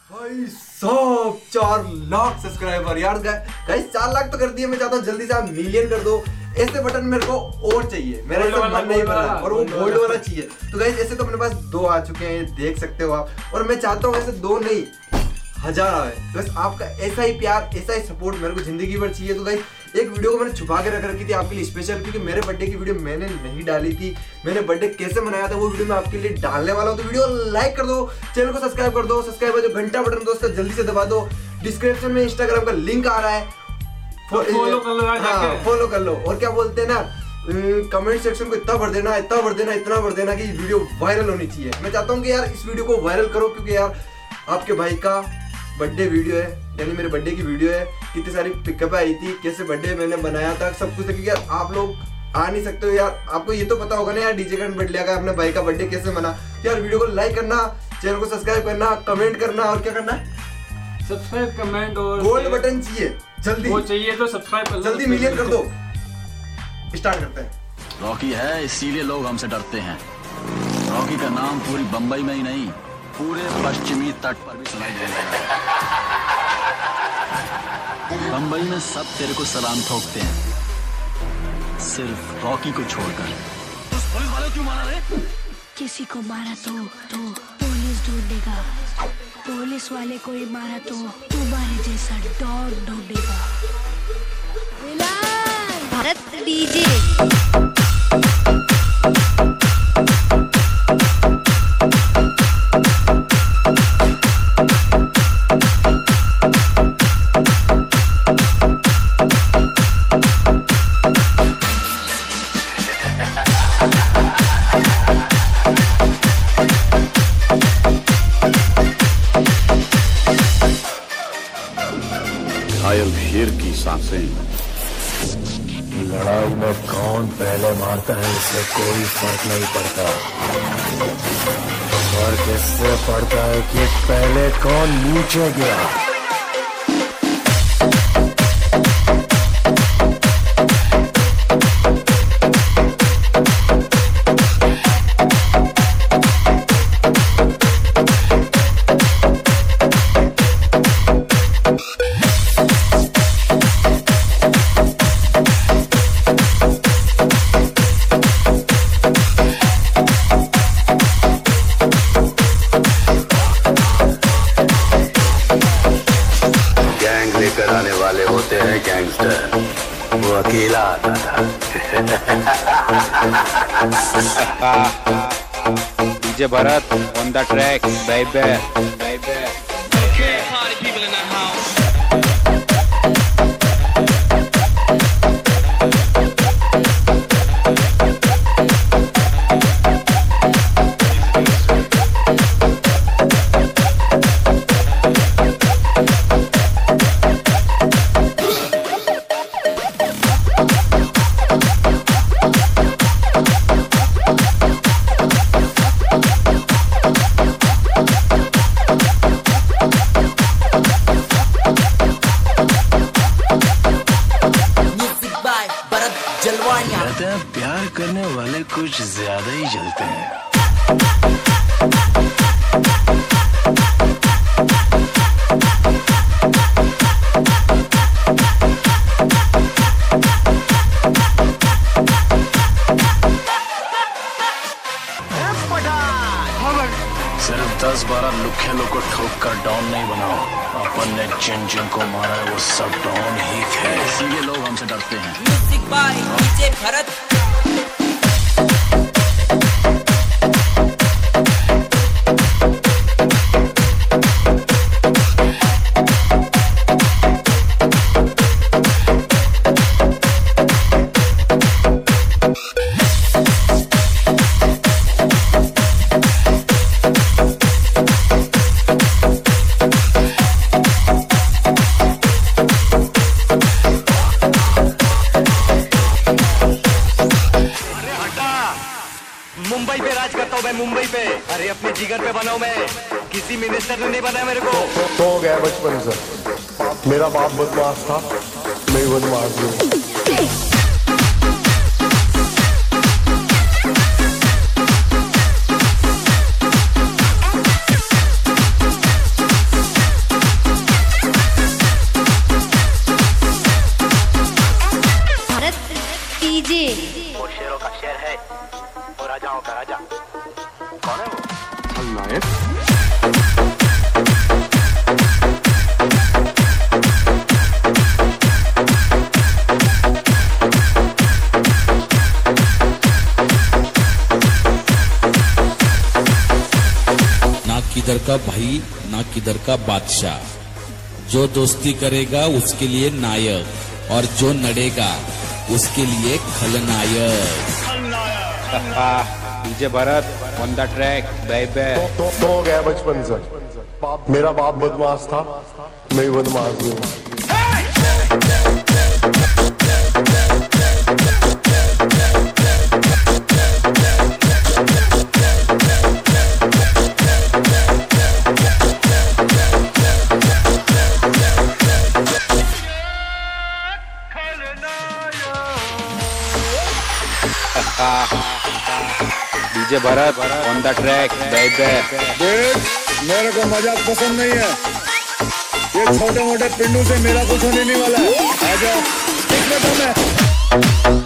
भाई सब 4 लाख सब्सक्राइबर यार गाइस 4 लाख तो कर दिए। मैं चाहता हूँ जल्दी से आप मिलियन कर दो। ऐसे बटन मेरे को और चाहिए, मेरा ऐसा मन नहीं भर रहा और वो गोल्ड वाला चाहिए। तो गाइस ऐसे तो अपने पास 2 आ चुके हैं, ये देख सकते हो आप। और मैं चाहता हूँ ऐसे 2 नहीं 1000 आए। बस आपका ऐसा ही प्यार, ऐसा ही सपोर्ट मेरे को जिंदगी भर चाहिए। तो गाइस एक वीडियो को मैंने छुपा के रख रखी थी आपके लिए स्पेशल, क्योंकि मेरे बर्थडे की वीडियो मैंने नहीं डाली थी। मैंने बर्थडे कैसे मनाया था वो वीडियो मैं आपके लिए डालने वाला हूँ। तो वीडियो लाइक कर दो, चैनल को सब्सक्राइब कर दो। सब्सक्राइब जो घंटा बटन दोस्तों जल्दी से दबा दो। डिस्क्रिप्शन में इंस्टाग्राम का लिंक आ रहा है, फॉलो कर लो। हाँ फॉलो कर लो। और क्या बोलते हैं ना, कमेंट सेक्शन को इतना भर देना, इतना भर देना, इतना भर देना कि वीडियो वायरल होनी चाहिए। मैं चाहता हूँ कि यार इस वीडियो को वायरल करो, क्योंकि यार आपके भाई का बर्थडे वीडियो है, यानी मेरे बर्थडे की वीडियो है। कितनी सारी पिकअप आई थी, कैसे बर्थडे मैंने बनाया था, सब कुछ। क्योंकि यार आप लोग आ नहीं सकते हो यार, आपको ये तो पता होगा ना यार डीजे का बर्थडे का अपने भाई का बर्थडे कैसे मना। तो यार वीडियो को लाइक करना, चैनल को सब्सक्राइब करना, कमेंट करना, और क्या करना है, सब्सक्राइब कमेंट और गोल्ड बटन चाहिए जल्दी। वो चाहिए तो सब्सक्राइब कर लो, जल्दी मिलियन कर दो। स्टार्ट करते हैं। रॉकी है इसीलिए लोग हमसे डरते हैं। रॉकी का नाम पूरी बंबई में ही नहीं पूरे पश्चिमी तट पर भी सुनाई देने लगा। बंबई में सब तेरे को सलाम ठोकते हैं, सिर्फ रॉकी को छोड़कर। उस पुलिस वाले क्यों मारा रे? किसी को मारा तो पुलिस ढूंढेगा, पुलिस वाले को ही मारा तो तुम्हारे जैसा डॉग ढूंढेगा। भारत डीजे घायल शेर की सांसें। लड़ाई में कौन पहले मारता है इससे कोई फर्क नहीं पड़ता। फर्क इससे पड़ता है कि पहले कौन नीचे गिरा। कराने वाले होते हैं गैंगस्टर, वो अकेला आता था। DJ Bharat on the track, baby baby. कहते हैं प्यार करने वाले कुछ ज्यादा ही जलते हैं। सिर्फ 10-12 लुखे लोग को ठोक कर डॉन नहीं बनाओ। अपन ने जिन जिन को मारा है वो सब डॉन ही थे, इसीलिए लोग हमसे डरते हैं। Music by DJ Bharat. Mumbai पे राज करता हूँ मैं, मुंबई पे। अरे अपने जिगर पे बनाऊं मैं, किसी मिनिस्टर ने नहीं बनाया मेरे को। हो गया बचपन से, मेरा बाप बदमाश था, मैं बदमाश हूँ। का भाई ना किधर का बादशाह। जो दोस्ती करेगा उसके लिए नायक और जो नड़ेगा उसके लिए खलनायक। DJ Bharat on the track baby. तो हो गया बचपन से, मेरा बाप बदमाश था, मैं भी बदमाश हूँ। DJ Bharat on the track baby. देख, मेरे को मजाक पसंद नहीं है। ये छोटे मोटे पिंडू से मेरा कुछ होने नहीं वाला है। आजा देखने दो मैं।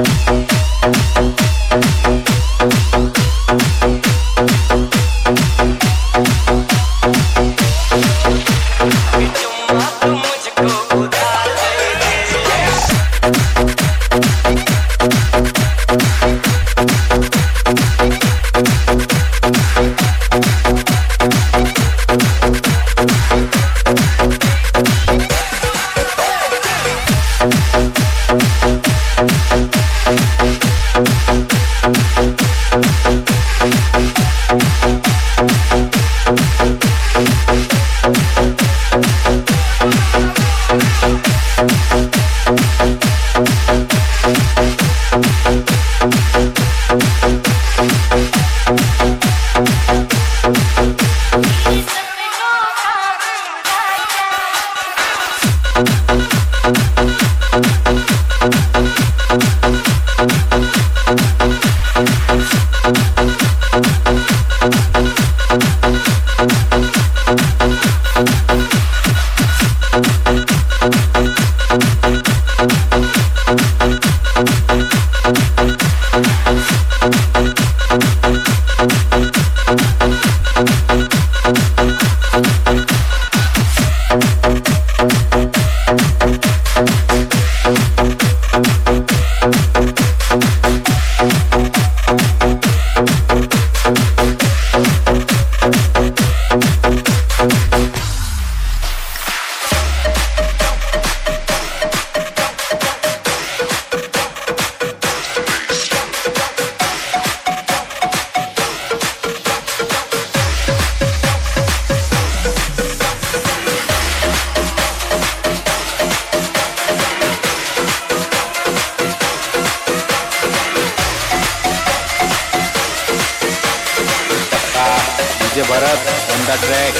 DJ Bharat on the track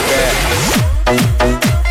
baby.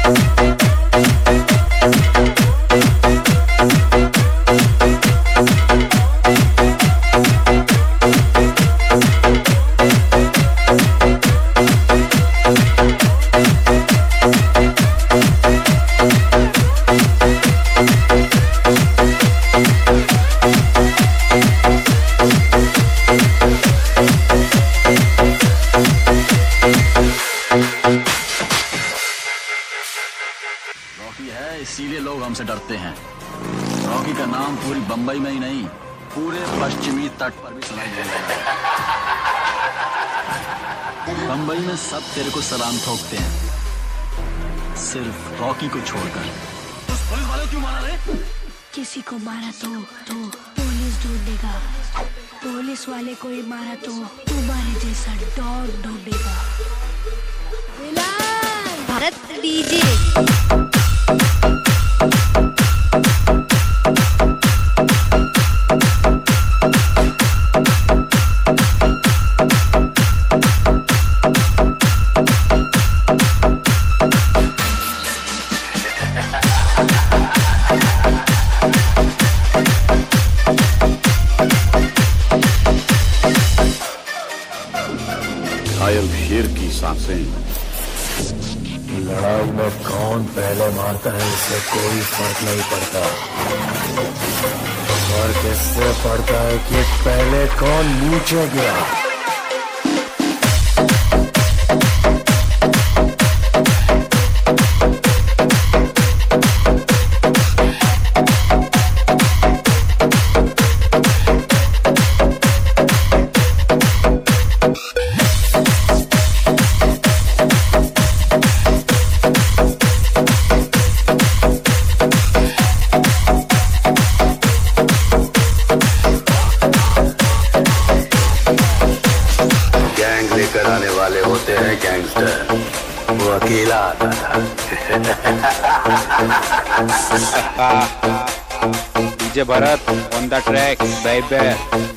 Rocky है इसीलिए लोग हमसे डरते हैं। रॉकी का नाम पूरी बंबई में ही नहीं पूरे पश्चिमी तट पर भी सुनाई देता है। बंबई में सब तेरे को सलाम ठोकते हैं, सिर्फ रॉकी को छोड़कर। पुलिस वाले क्यों मारा रे? किसी को मारा तो पुलिस ढूंढेगा, पुलिस वाले को ही मारा तो तुम्हारे जैसा डॉग ढूंढेगा। भारत डीजे। घायल शेर की सांसें। लड़ाई में कौन पहले मारता है इससे कोई फर्क नहीं पड़ता। फर्क इससे पड़ता है कि पहले कौन नीचे गया। मजा आता था। DJ Bharat on the track baby.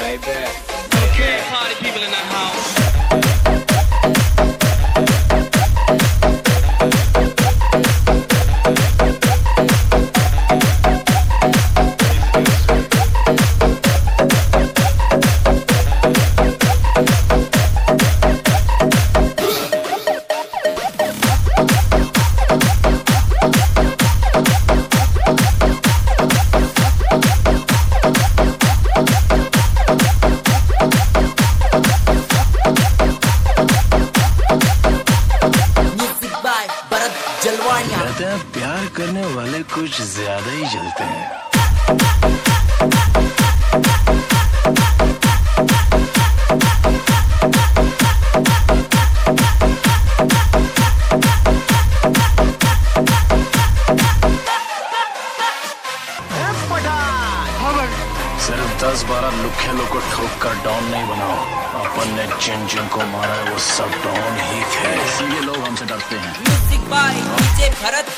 कहते हैं प्यार करने वाले कुछ ज्यादा ही जलते हैं। सिर्फ 10-12 लुखे लोग को ठोक कर डॉन नहीं बनाओ। अपन ने जिन जिन को मारा है वो सब डॉन ही थे, इसलिए लोग हमसे डरते हैं। Music by DJ Bharat.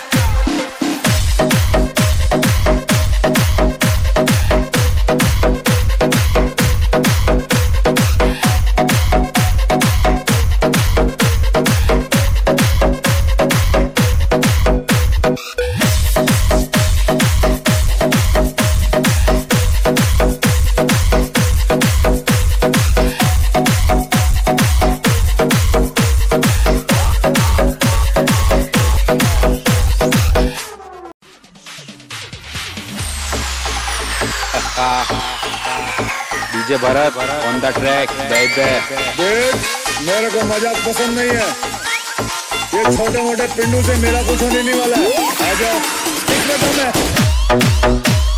DJ Bharat on the track baby. देख, मेरे को मजाक पसंद नहीं है। ये छोटे मोटे पिंडू से मेरा कुछ होने नहीं वाला है। आजा, देख लेता मैं।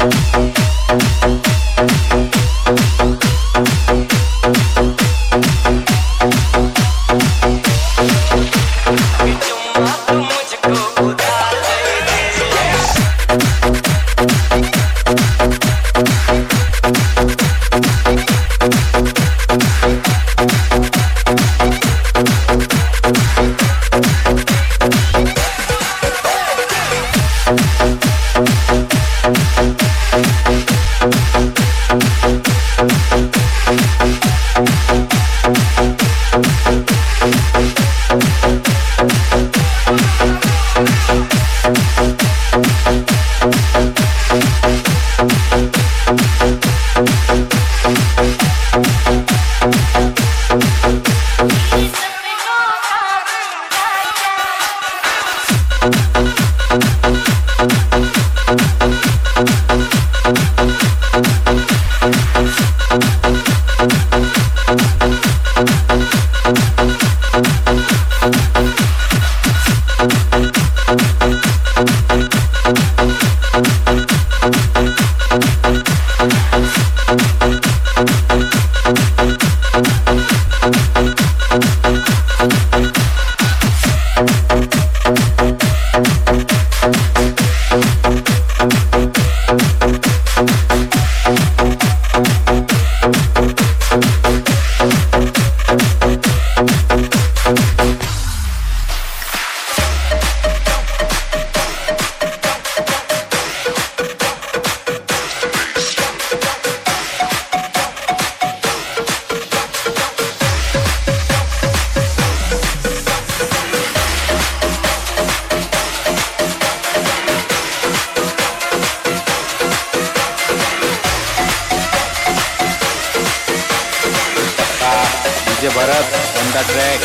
DJ Bharat on the track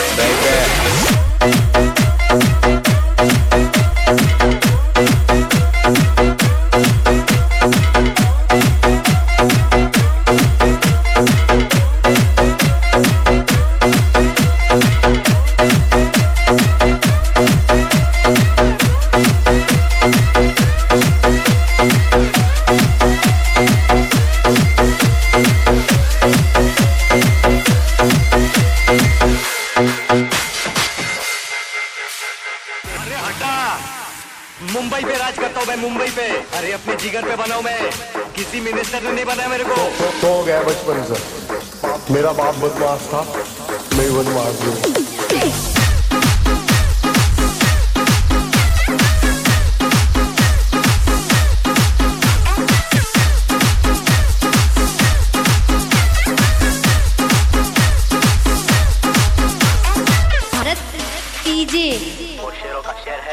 baby. Mumbai पे राज करता हूँ मैं, मुंबई पे। अरे अपने जिगर पे बनाऊं मैं, किसी मिनिस्टर ने नहीं बनाया मेरे को। तो हो गया बचपन से। मेरा बाप बदमाश था, मैं बदमाश हूँ।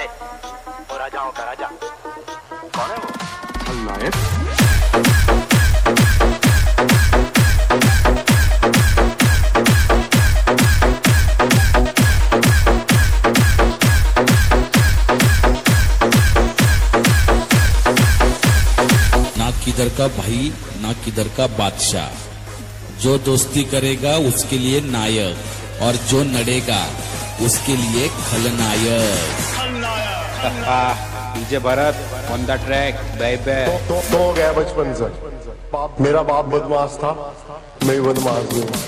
वो राजाओं का राजा कौन है वो? खलनायक। ना किधर का भाई ना किधर का बादशाह, जो दोस्ती करेगा उसके लिए नायक और जो नड़ेगा उसके लिए खलनायक। DJ Bharat on the track baby. तो हो गया बचपन से, मेरा बाप बदमाश था, मैं भी बदमाश हूँ।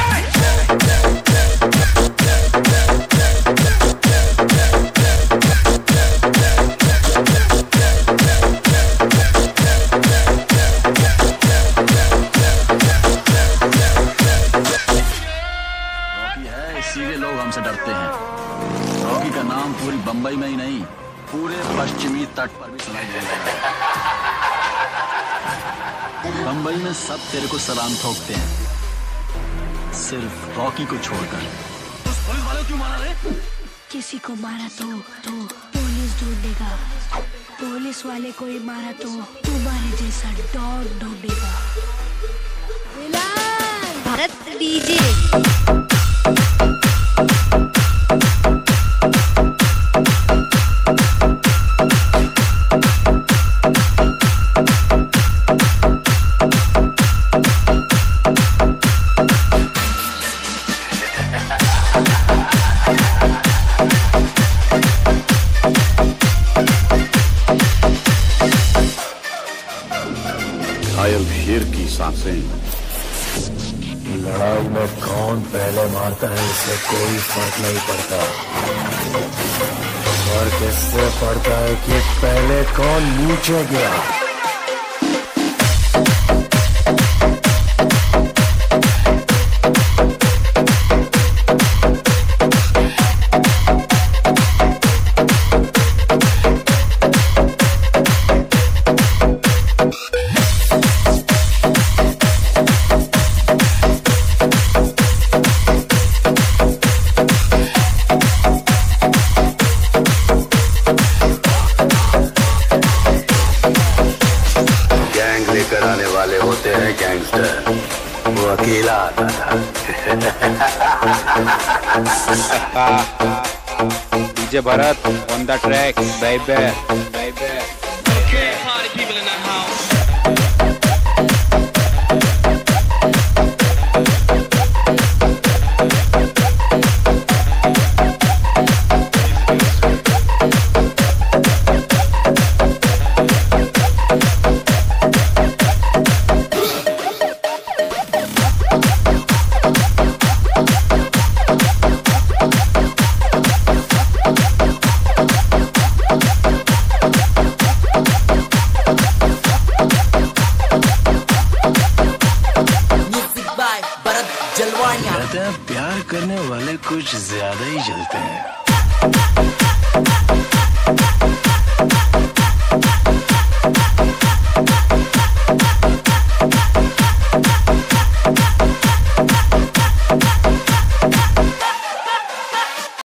इसीलिए लोग हमसे डरते हैं। रॉकी का नाम पूरी बंबई में ही नहीं, पूरे पश्चिमी तट पर भी सुनाई देता है। बंबई में सब तेरे को सलाम ठोकते हैं, सिर्फ रॉकी को छोड़कर। पुलिस वाले क्यों मारा रे? किसी को मारा तो पुलिस ढूंढेगा, पुलिस वाले को ही मारा तो तुम्हारे जैसा डॉग ढूंढेगा। भरत डीजे। घायल शेर की सांसें। लड़ाई में कौन पहले मारता है इससे कोई फर्क नहीं पड़ता, फर्क इससे पड़ता है कि पहले कौन नीचे गया। कराने वाले होते हैं गैंगस्टर, वो अकेला आता था। DJ Bharat on the track baby. कहते हैं प्यार करने वाले कुछ ज्यादा ही जलते हैं।